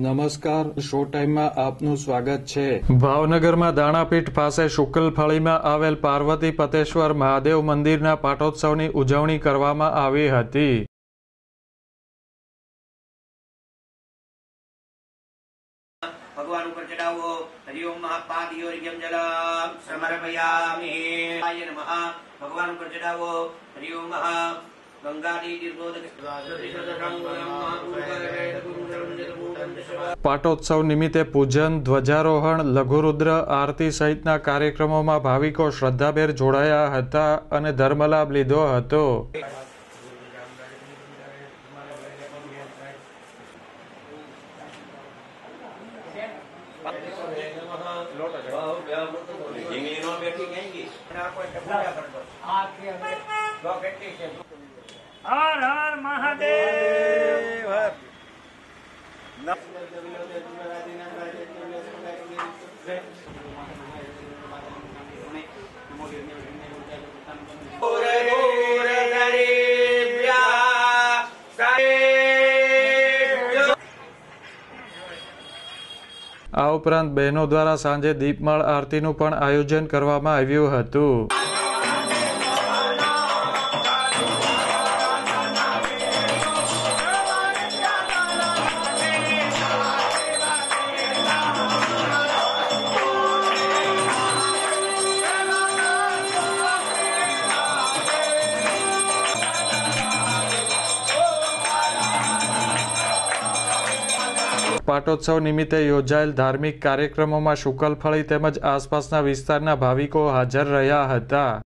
નમસ્કાર, શો ટાઈમમાં આપનું સ્વાગત છે। ભાવનગરમાં દાણાપીઠ પાસે શુક્લફળીમાં આવેલ પાર્વતી પતેશ્વર મહાદેવ મંદિરના પાટોત્સવની ઉજવણી કરવામાં આવી હતી। भगवान ऊपर चढ़ाओ। हरि ओम महापादियोर्घ्यं जलं समर्पयामि। आय नमः। भगवान ऊपर चढ़ाओ। हरि ओम महा गंगादी तीर्थोदक। પાટોત્સવ નિમિત્તે પૂજન, ધ્વજારોહણ, લઘુરુદ્ર આરતી સહિતના કાર્યક્રમોમાં ભાવિકો શ્રદ્ધાભેર જોડાયા હતા અને ધર્મલાભ લીધો હતો। हर हर महादेव। આ ઉપરાંત બહેનો દ્વારા સાંજે દીપમાળ આરતીનું પણ આયોજન કરવામાં આવ્યું હતું। પાટોત્સવ નિમિત્તે યોજાયેલ ધાર્મિક કાર્યક્રમોમાં શુક્લફળી તેમજ આસપાસના વિસ્તારના ભાવિકો હાજર રહ્યા હતા।